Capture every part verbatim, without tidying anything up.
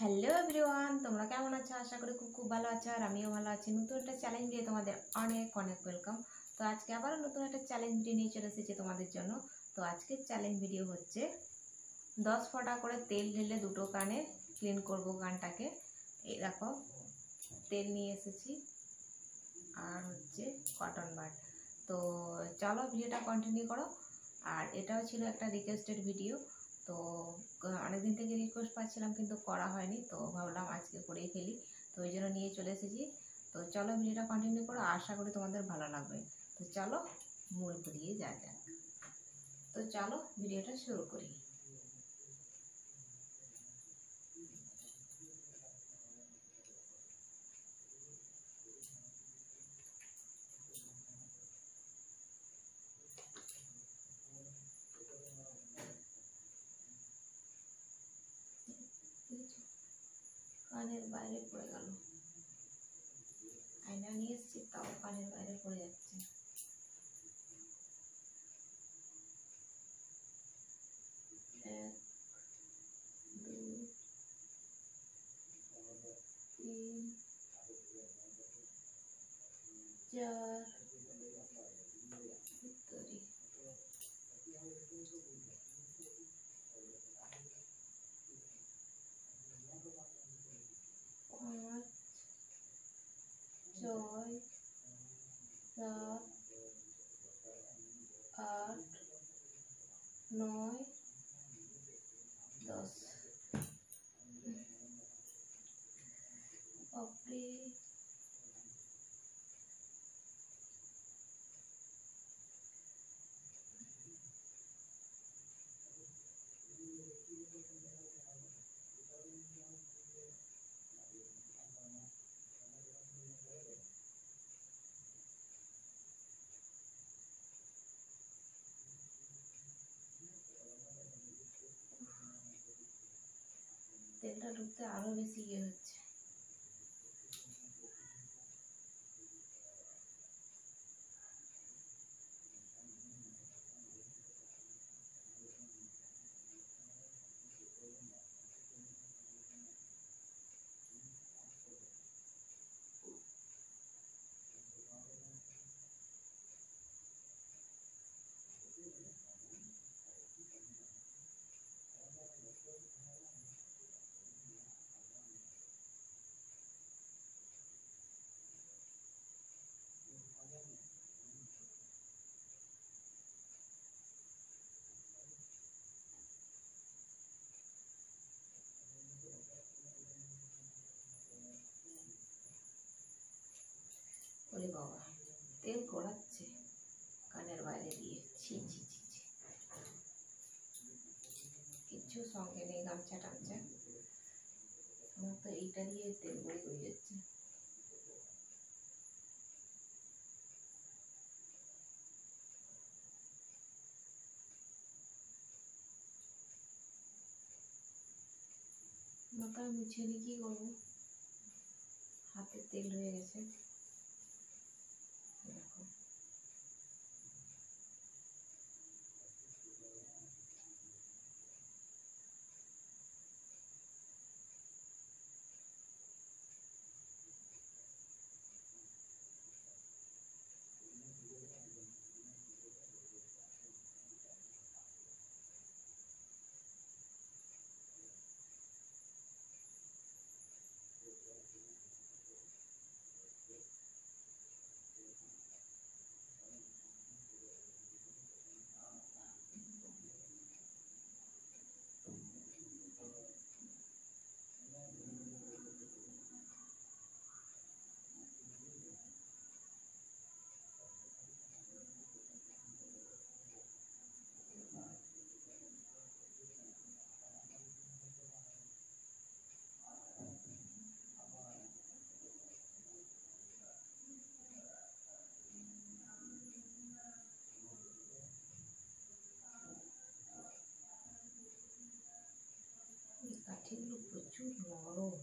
Hello everyone, তোমরা কেমন আছো? আশা করি খুব খুব ভালো আছো, আর আমিও ভালো আছি। নতুন একটা চ্যালেঞ্জ দিয়ে তোমাদের অনেক অনেক ওয়েলকাম। তো আজকে আবারও নতুন একটা চ্যালেঞ্জ ভিডিও নিয়ে চলে এসেছি তোমাদের জন্য। তো আজকের চ্যালেঞ্জ ভিডিও হচ্ছে দশ ফোঁটা করে তেল ঢেলে দুটো কানে ক্লিন করব কানটাকে। এই দেখো তেল নিয়ে এসেছি আর হচ্ছে কটন বাড। তো চলো ভিডিওটা কন্টিনিউ করো। আর এটাও ছিল একটা রিকোয়েস্টেড ভিডিও, তো অনেকদিন থেকে রিকোয়েস্ট পাচ্ছিলাম কিন্তু করা হয়নি, তো ভাবলাম আজকে করেই ফেলি, তো ওই জন্য নিয়ে চলে এসেছি। তো চলো ভিডিওটা কন্টিনিউ করো, আশা করি তোমাদের ভালো লাগবে। তো চলো মূল ঘুরিয়ে যা যাক। তো চলো ভিডিওটা শুরু করি। কানের বাইরে পড়ে গেল, আয়না নিয়ে এসেছি তাও কানের বাইরে পড়ে যাচ্ছে। এক দুই তিন চার ভিতরে পাঁচ ছয় সাত আট নয় দশ। বাপরে, তেলটা ঢুকতে আরো বেশি ইয়ে হচ্ছে। ওরে বাবা, তেল গড়াচ্ছে কানের বাইরে দিয়ে। ছি ছি ছি ছি, কিচ্ছু সঙ্গে নেই গামছা টামছা, আমার তো এইটা দিয়ে তেল গড়ে গড়ে যাচ্ছে। মাথায় মুছে নিয়ে কি করবো, হাতে তেল হয়ে গেছে। দেখো এই কাঠিগুলো প্রচুর নরম।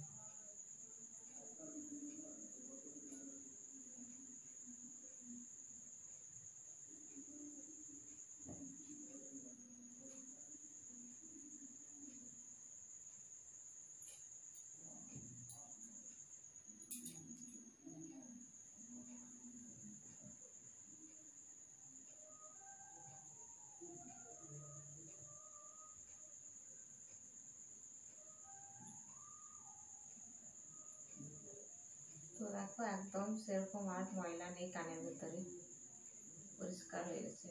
দেখো একদম সেরকম আর ময়লা নেই, কানের ভেতরে পরিষ্কার হয়ে গেছে।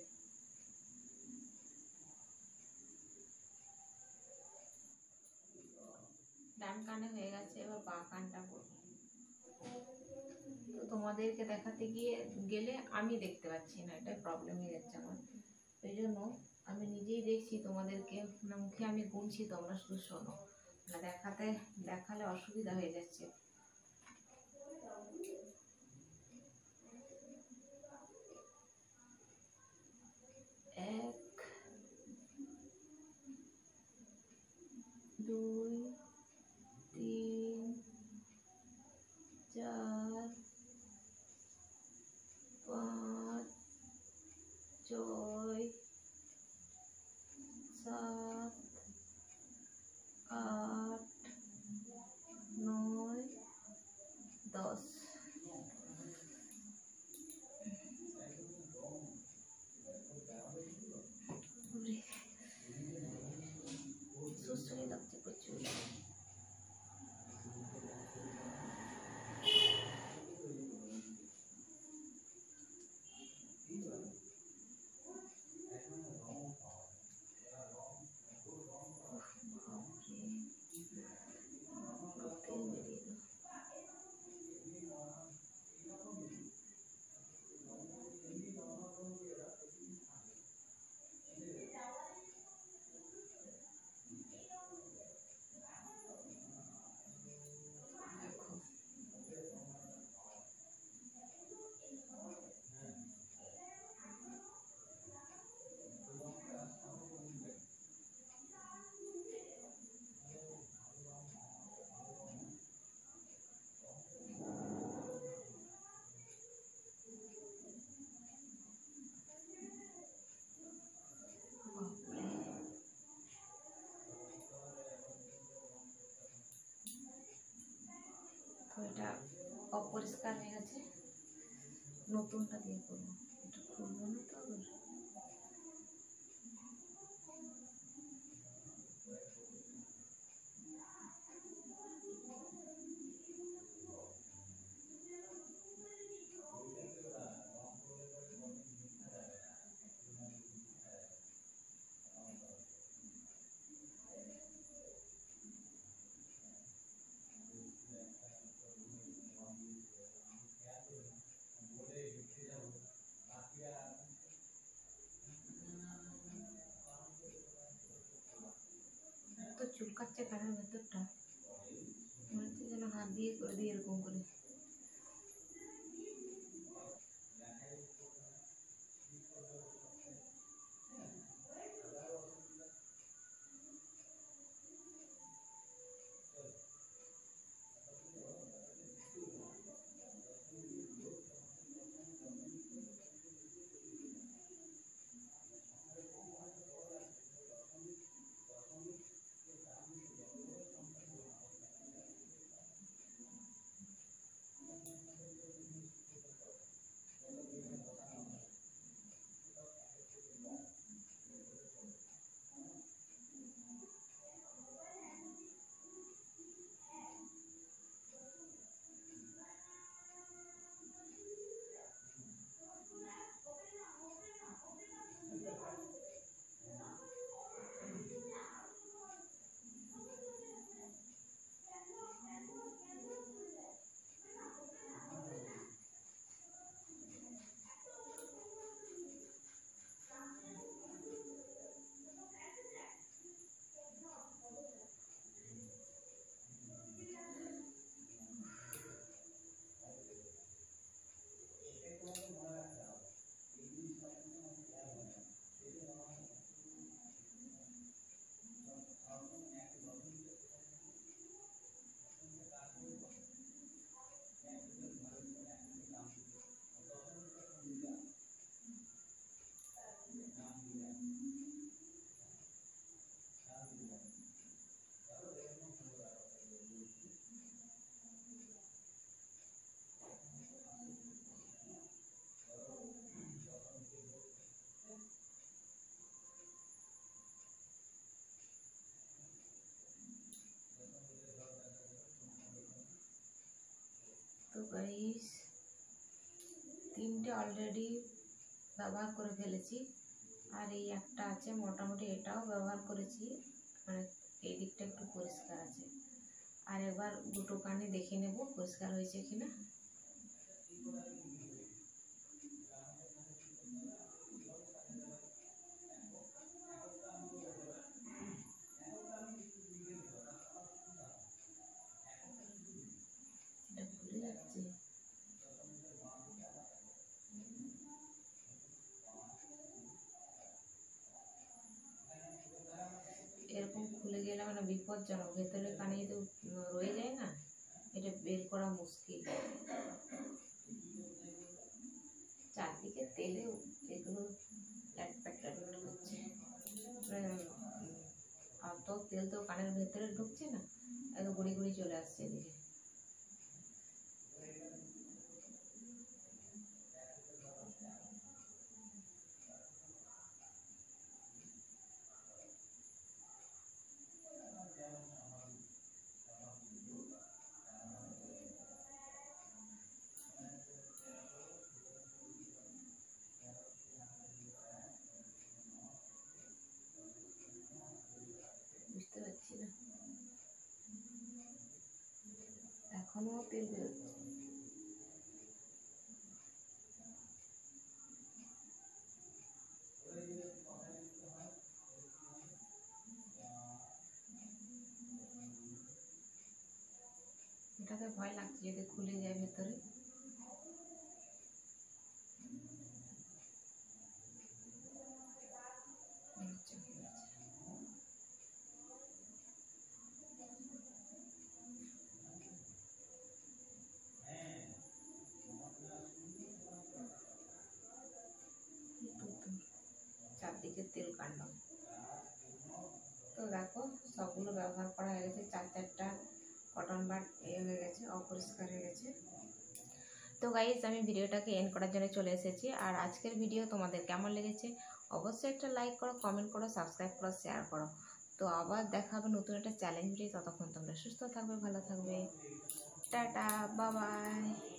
ডান কানে হয়ে গেছে, এবার বাঁ কানটা করবো। তো তোমাদেরকে দেখাতে গিয়ে গেলে আমি দেখতে পাচ্ছি না, এটাই প্রবলেম হয়ে যাচ্ছে আমার। এই জন্য আমি নিজেই দেখছি, তোমাদেরকে মুখে আমি গুনছি, তোমরা শুধু শোনো। দেখাতে দেখালে অসুবিধা হয়ে যাচ্ছে। এক, দুই, তিন, চার, পাঁচ, ছয়, সাত, আট, নয়, দশ। সুস্থ লাগছে প্রচুর। তো এটা অপরিষ্কার হয়ে গেছে, নতুনটা দিয়ে করবো। এটা খুলবো না তো আবার। তো চুলকাচ্ছে কানের ভেতরটা, মনে হচ্ছে যেন হাত দিয়ে করে দিয়ে এরকম করে। ব্যবহার করে ফেলেছি, আর এই একটা আছে মোটামুটি এটাও ব্যবহার করেছি, মানে এই দিকটা একটু পরিষ্কার আছে। আর এবার দুটো কানে দেখে নেব পরিষ্কার হয়েছে কিনা। এরকম খুলে গেলে মানে বিপজ্জনক, ভেতরে কানে যদি রয়ে যায় না, এটা বের করা মুশকিল। চারদিকে তেলে এগুলো হচ্ছে, আর তো তেল তো কানের ভেতরে ঢুকছে না, একদম গুড়ি গুড়ি চলে আসছে এদিকে। বুঝতে পারছি না, এখনো তেল বেরোচ্ছে। এটাতে ভয় লাগছে যদি খুলে যায় ভেতরে। চারদিকে তেল কাটলাম। তো দেখো সবগুলো ব্যবহার করা হয়ে গেছে, চার চারটা কটন বাড এ হয়ে গেছে, অপরিষ্কার হয়ে গেছে। তো গাইজ আমি ভিডিওটাকে এন্ড করার জন্য চলে এসেছি। আর আজকের ভিডিও তোমাদের কেমন লেগেছে অবশ্যই একটা লাইক করো, কমেন্ট করো, সাবস্ক্রাইব করো, শেয়ার করো। তো আবার দেখা হবে নতুন একটা চ্যালেঞ্জ ভিডিও, ততক্ষণ তোমরা সুস্থ থাকবে, ভালো থাকবে, টাটা, বাই বাই।